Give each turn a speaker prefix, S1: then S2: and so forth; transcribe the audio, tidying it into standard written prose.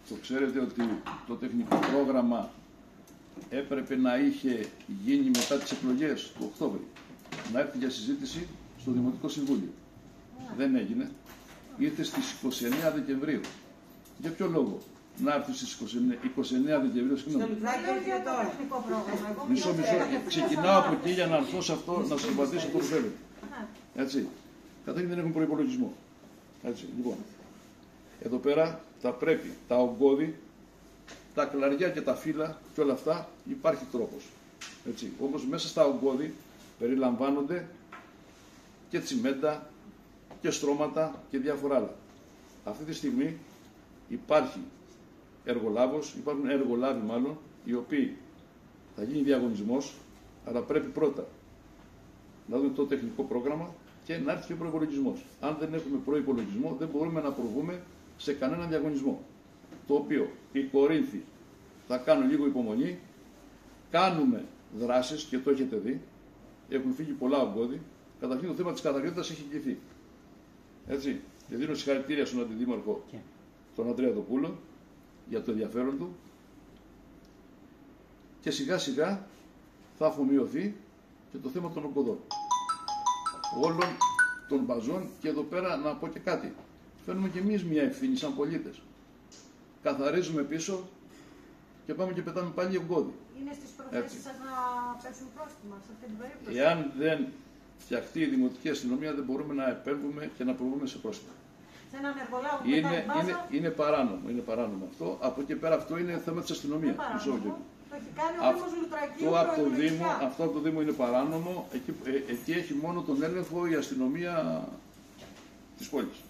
S1: Το ξέρετε ότι το τεχνικό πρόγραμμα έπρεπε να είχε γίνει μετά τις εκλογές του Οκτώβρη. Να έρθει για συζήτηση στο Δημοτικό Συμβούλιο. Δεν έγινε. Ήρθε στις 29 Δεκεμβρίου. Για ποιο λόγο να έρθει στις 29 Δεκεμβρίου? Συγγνώμη. Μισό. Ξεκινάω από εκεί για να έρθω σε αυτό, να σας απαντήσω το που θέλω. Έτσι. Καταρχήν δεν έχουμε προϋπολογισμό. Έτσι. Λοιπόν, εδώ πέρα θα πρέπει τα ογκώδη, τα κλαριά και τα φύλλα και όλα αυτά υπάρχει τρόπος. Έτσι. Όμως μέσα στα ογκώδη περιλαμβάνονται και τσιμέντα και στρώματα και διάφορα άλλα. Αυτή τη στιγμή υπάρχει υπάρχουν εργολάβοι μάλλον, οι οποίοι θα γίνει διαγωνισμός, αλλά πρέπει πρώτα να δούμε το τεχνικό πρόγραμμα και να έρθει και ο προϋπολογισμός. Αν δεν έχουμε προϋπολογισμό, δεν μπορούμε να προβούμε σε κανέναν διαγωνισμό. Το οποίο οι Κορίνθοι θα κάνουν λίγο υπομονή, κάνουμε δράσεις και το έχετε δει, έχουν φύγει πολλά ογκώδη. Καταρχήν το θέμα της κατακρίτητας έχει κληθεί. Έτσι. Και δίνω συγχαρητήρια στον Αντιδήμαρχο, τον Ανδρέα Τοπούλο, για το ενδιαφέρον του. Και σιγά σιγά θα αφομοιωθεί και το θέμα των ογκωδών. Όλων των μπαζών, και εδώ πέρα να πω και κάτι. Φέρνουμε και εμείς μια ευθύνη σαν πολίτες. Καθαρίζουμε πίσω και πάμε και πετάμε πάλι ογκώδη.
S2: Είναι στις προθέσεις σας να πέσουν πρόστιμα σε αυτή την περίπτωση?
S1: Εάν δεν φτιαχτεί η Δημοτική Αστυνομία, δεν μπορούμε να επέμβουμε και να προβούμε σε πρόστιμα.
S2: Σε έναν εργολάβο
S1: είναι παράνομο. Είναι παράνομο αυτό. Από εκεί πέρα αυτό είναι θέμα της αστυνομίας.
S2: Το έχει κάνει ο Δήμος Λουτρακίου.
S1: Αυτό από το Δήμο είναι παράνομο. Εκεί έχει μόνο τον έλεγχο η αστυνομία της πόλης.